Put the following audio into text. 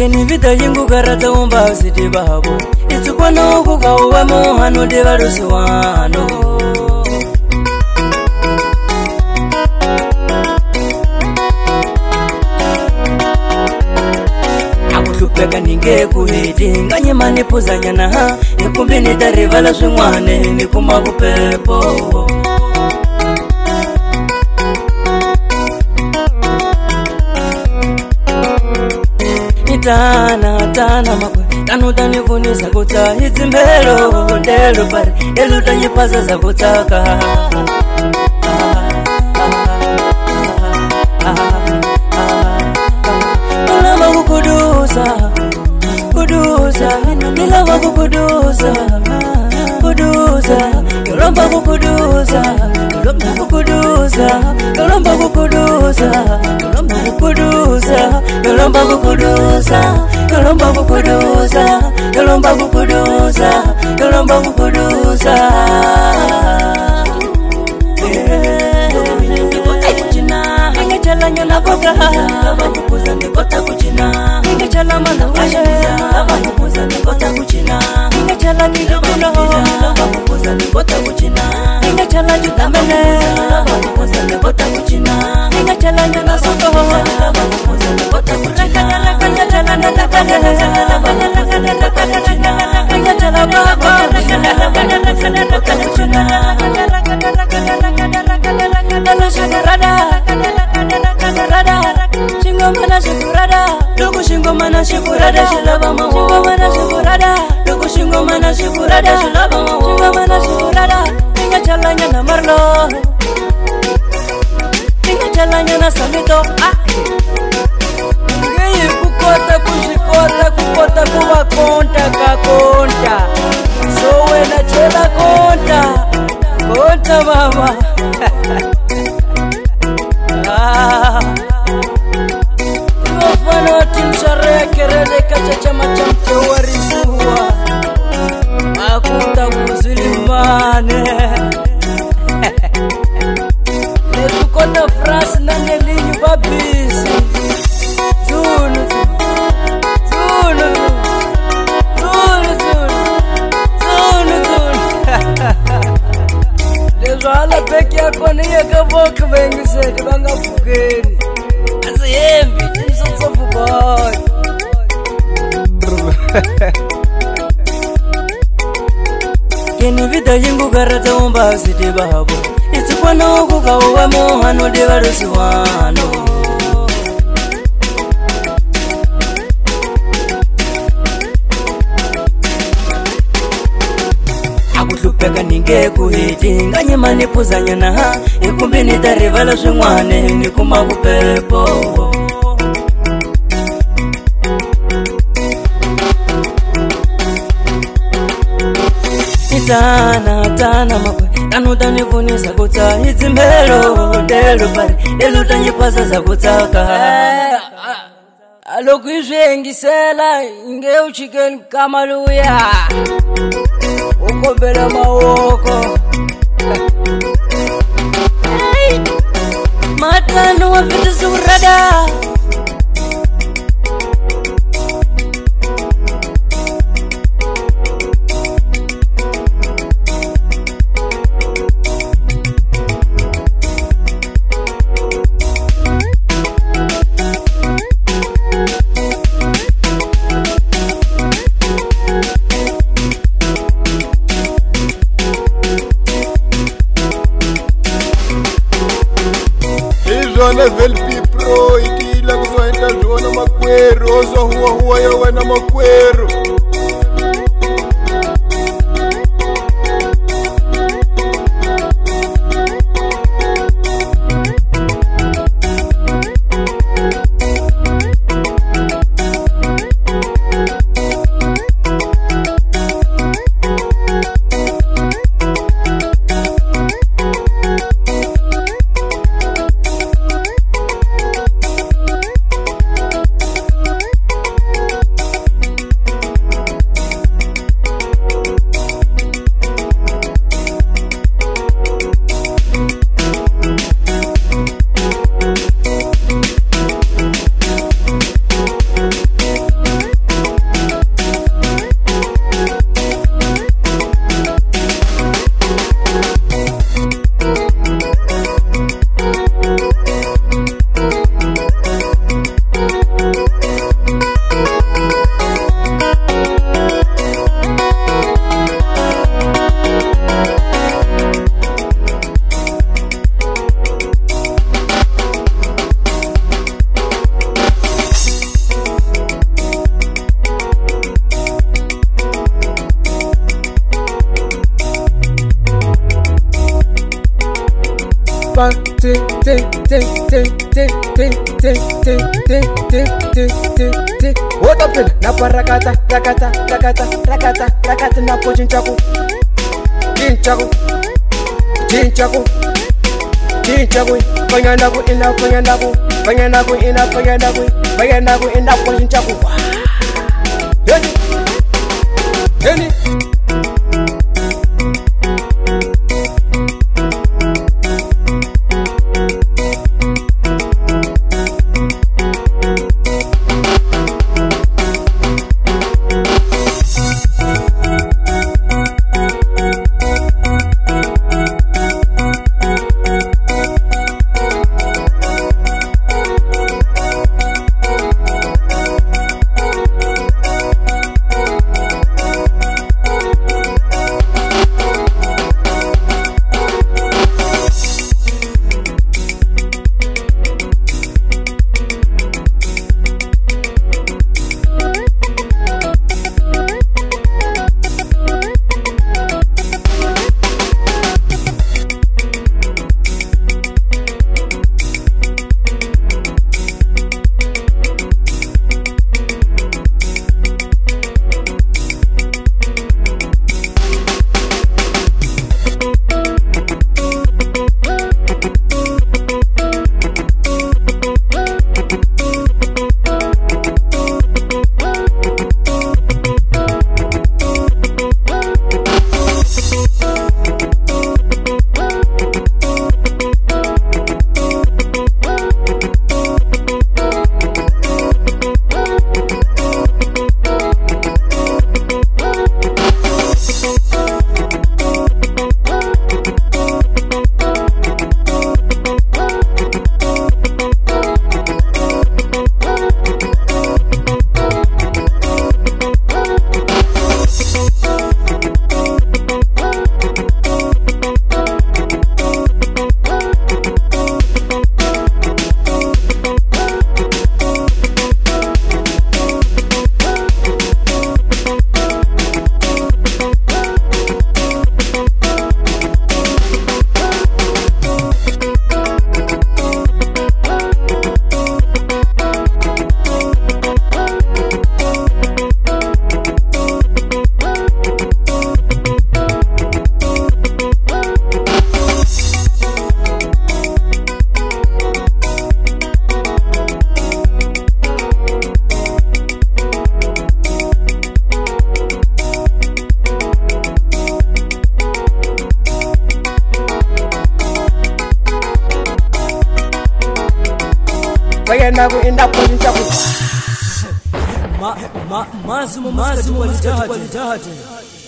Keni vida yingu garata umba siti babo Itukwana kuka uwe mohano devarusi wano Akutupeka ninge kuhiti Nganye manipuza nyana Ikumbi nitarivala swingwane Nikuma kupepo Tana makwe Tanu tanifuni zakuta Hizimbelo Delu pari Delu tanyipaza zakutaka Nilava kukuduza Kuduza Nilava kukuduza Kuduza Yolomba kukuduza Yolomba kukuduza Yolomba kukuduza Yolomba kukuduza Yolomba kukuduza Yolomba kukuduza Yolomba kukuduza Yolomba kukuduza Ingechala nyana boga Abakukuza nikota kuchina Ingechala mana washe Abakukuza nikota kuchina Ingechala kidobuno Abakukuza nikota kuchina Ingechala jutamene Abakukuza nikota kuchina Ingechala nyana soko Abakukuza nikota kuchina Ingechala natakane Ingechala baba Abakukuza nikota kuchina Nalo shakarada Shingomana shakurada Lugu shingomana shakurada Shilaba mawo Shingomana shakurada Lugu shingomana shakurada Shilaba mawo Shingomana shakurada Inga chalanya na marlo Inga chalanya na samito Ngeye kukota kushikota Kukota kuwa konta kakonta Sowe na chela konta Konta mama Wafana timshare kerele kachacha machamte warisuwa Akuta kuzilimane Netukota frasi na nelinyu babisi Zunu Zunu Zunu Zunu Zunu Lezo hala peki yako niye kavoka vengiseke banga fukeni Aziyembi Imsotsofu boy Keni vida yingu garata umba siti babo Itukwana ukuka uwe mohano devarusi wano Akutupeka ninge kuhiti Nganye manipuza nyana Ikumbi nitarivala swingwane Nikuma kupepo Tana makwe Tanu tanifuni zakuta Hizimbelo Delu pari Delu tanyipaza zakutaka Alo kuishwe ngisela Inge uchikeni kamaluya Ukombela mawoko Matanu wafiti surada Velpi pro ikila kuzoenda zona makwero Ozo huwa ya wana makwero What up then? Napa rakata napo chinchaku Fanyandaku ina po chinchaku Yeni Fanyandaku ina po chinchaku Mazimu walitahati